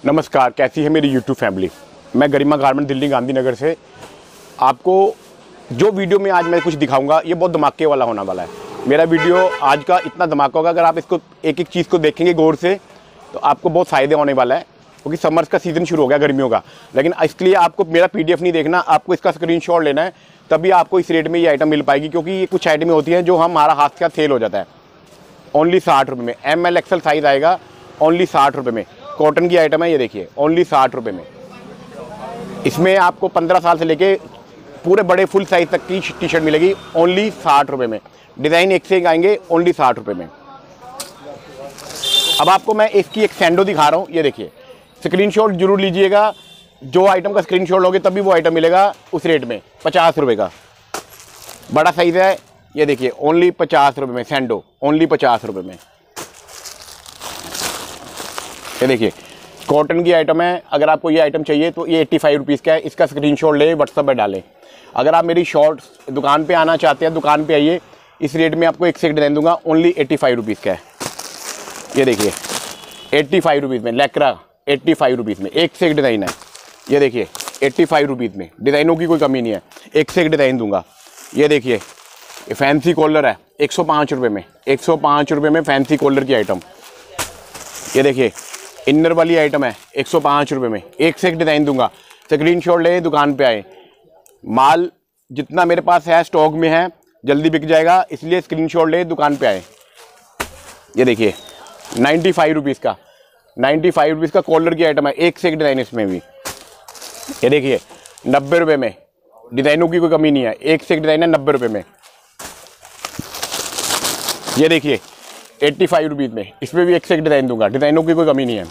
नमस्कार, कैसी है मेरी यूट्यूब फैमिली। मैं गरिमा गारमेंट दिल्ली गांधीनगर से आपको जो वीडियो में आज मैं कुछ दिखाऊंगा ये बहुत धमाके वाला होने वाला है। मेरा वीडियो आज का इतना धमाका होगा, अगर आप इसको एक एक चीज़ को देखेंगे गौर से तो आपको बहुत फ़ायदे होने वाला है, क्योंकि समर्स का सीज़न शुरू हो गया, गर्मियों का। लेकिन इसके लिए आपको मेरा PDF नहीं देखना, आपको इसका स्क्रीनशॉट लेना है, तभी आपको इस रेट में ये आइटम मिल पाएगी। क्योंकि ये कुछ आइटमें होती हैं जो हमारा हाथ के हाथ सेल हो जाता है। ओनली 60 रुपये में ML XL साइज़ आएगा, ओनली 60 रुपये में। कॉटन की आइटम है, ये देखिए, ओनली 60 रुपये में। इसमें आपको 15 साल से लेके पूरे बड़े फुल साइज तक की टी शर्ट मिलेगी, ओनली 60 रुपये में। डिज़ाइन एक से एक आएंगे, ओनली 60 रुपये में। अब आपको मैं इसकी एक सैंडो दिखा रहा हूँ, ये देखिए। स्क्रीनशॉट जरूर लीजिएगा, जो आइटम का स्क्रीनशॉट लोगे तभी वो आइटम मिलेगा उस रेट में, 50 रुपये का। बड़ा साइज़ है, ये देखिए, ओनली 50 रुपये में सैंडो, ओनली 50 रुपये में। ये देखिए, कॉटन की आइटम है। अगर आपको ये आइटम चाहिए तो ये 85 रुपीज़ का है। इसका स्क्रीनशॉट ले, व्हाट्सएप पर डालें। अगर आप मेरी शॉर्ट्स दुकान पे आना चाहते हैं, दुकान पे आइए। इस रेट में आपको एक से एक डिज़ाइन दूंगा, ओनली 85 रुपीज़ का है। ये देखिए, 85 रुपीज़ में लैक्रा, 85 रुपीज़ में एक से एक डिज़ाइन है। ये देखिए, 85 रुपीज़ में, डिज़ाइनों की कोई कमी नहीं है, एक से एक डिज़ाइन दूंगा। ये देखिए, ये फैंसी कॉलर है, 105 रुपये में, 105 रुपये में फैंसी कॉलर की आइटम। ये देखिए, इनर वाली आइटम है, 105 रुपये में, एक से एक डिज़ाइन दूंगा। स्क्रीनशॉट ले, दुकान पे आए। माल जितना मेरे पास है स्टॉक में है, जल्दी बिक जाएगा, इसलिए स्क्रीनशॉट ले, दुकान पे आए। ये देखिए, 95 रुपीज़ का, 95 रुपीज़ का कॉलर की आइटम है, एक से एक डिज़ाइन इसमें भी। ये देखिए, 90 रुपये में, डिज़ाइनों की कोई कमी नहीं है, एक से एक डिज़ाइन है 90 रुपये में। ये देखिए, 85 रुपीज़ में, इसमें भी एक से एक डिज़ाइन दूंगा, डिज़ाइनों की कोई कमी नहीं है।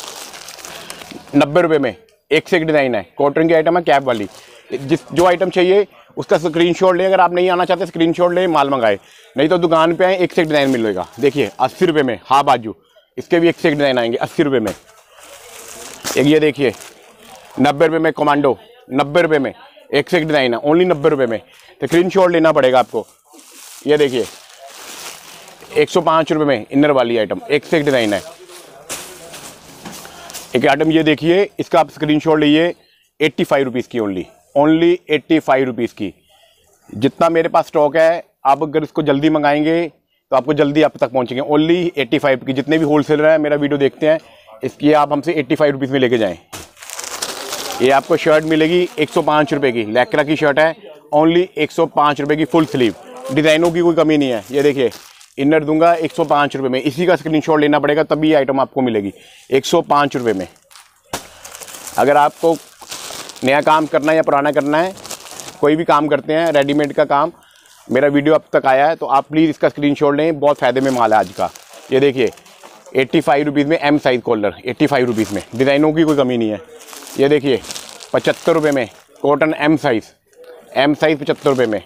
90 रुपये में एक से एक डिज़ाइन है, कॉटन की आइटम है, कैप वाली। जो आइटम चाहिए उसका स्क्रीनशॉट ले। अगर आप नहीं आना चाहते, स्क्रीनशॉट ले, माल मंगाए। नहीं तो दुकान पे आए, एक से एक डिज़ाइन मिलेगा। देखिए, 80 रुपये में हा बाजू, इसके भी एक से एक डिज़ाइन आएंगे 80 रुपये में। एक ये देखिए, 90 रुपये में कमांडो, 90 रुपये में एक से एक डिज़ाइन है, ओनली 90 रुपये में। स्क्रीनशॉट लेना पड़ेगा आपको। ये देखिए, 105 रुपये में इनर वाली आइटम, एक से एक डिज़ाइन है। एक आइटम ये देखिए, इसका आप स्क्रीनशॉट लीजिए, 85 रुपीज़ की, ओनली 85 रुपीज़ की। जितना मेरे पास स्टॉक है, आप अगर इसको जल्दी मंगाएंगे तो आपको जल्दी आप तक पहुंचेंगे। ओनली 85 की। जितने भी होलसेलर हैं मेरा वीडियो देखते हैं, इसकी आप हमसे 85 रुपीज़ में लेके जाएं। ये आपको शर्ट मिलेगी 105 रुपये की, लैक्रा की शर्ट है, ओनली 105 रुपये की, फुल स्लीव। डिज़ाइनों की कोई कमी नहीं है। ये देखिए, इनर दूंगा 105 रुपये में। इसी का स्क्रीनशॉट लेना पड़ेगा, तभी ये आइटम आपको मिलेगी 105 रुपये में। अगर आपको नया काम करना है या पुराना करना है, कोई भी काम करते हैं, रेडीमेड का काम, मेरा वीडियो अब तक आया है तो आप प्लीज़ इसका स्क्रीनशॉट लें, बहुत फ़ायदे में माल है आज का। ये देखिए, 85 रुपीज़ में M साइज़ कॉलर, 85 रुपीज़ में, डिज़ाइनों की कोई कमी नहीं है। ये देखिए, 75 रुपये में कॉटन M साइज़ 75 रुपये में।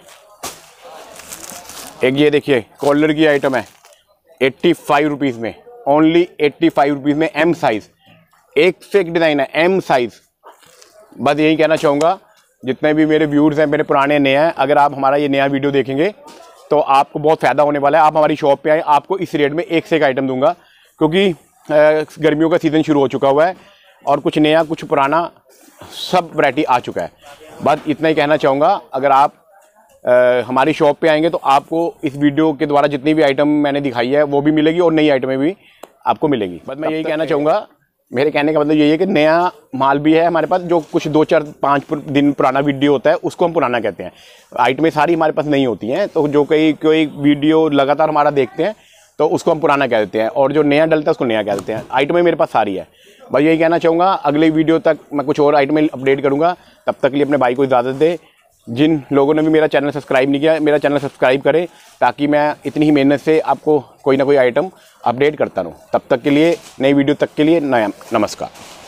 एक ये देखिए, कॉलर की आइटम है, 85 रुपीज़ में, ओनली 85 रुपीज़ में M साइज़, एक से एक डिज़ाइन है M साइज़। बस यही कहना चाहूँगा, जितने भी मेरे व्यूअर्स हैं, मेरे पुराने नए हैं, अगर आप हमारा ये नया वीडियो देखेंगे तो आपको बहुत फ़ायदा होने वाला है। आप हमारी शॉप पे आए, आपको इस रेट में एक से एक आइटम दूंगा, क्योंकि गर्मियों का सीज़न शुरू हो चुका हुआ है और कुछ नया कुछ पुराना सब वैरायटी आ चुका है। बस इतना ही कहना चाहूँगा। अगर आप हमारी शॉप पे आएंगे तो आपको इस वीडियो के द्वारा जितनी भी आइटम मैंने दिखाई है वो भी मिलेगी और नई आइटमें भी आपको मिलेगी। बस मैं यही कहना चाहूँगा, मेरे कहने का मतलब यही है कि नया माल भी है हमारे पास, जो कुछ 2, 4, 5 दिन पुराना वीडियो होता है उसको हम पुराना कहते हैं। आइटमें सारी हमारे पास नहीं होती हैं, तो जो कोई वीडियो लगातार हमारा देखते हैं तो उसको हम पुराना कह देते हैं, और जो नया डलता है उसको नया कह देते हैं। आइटमें मेरे पास सारी है। बस यही कहना चाहूँगा, अगले वीडियो तक मैं कुछ और आइटमें अपडेट करूँगा। तब तक के लिए अपने भाई को इजाज़त दे। जिन लोगों ने भी मेरा चैनल सब्सक्राइब नहीं किया, मेरा चैनल सब्सक्राइब करें, ताकि मैं इतनी ही मेहनत से आपको कोई ना कोई आइटम अपडेट करता रहूँ। तब तक के लिए, नई वीडियो तक के लिए नमस्कार।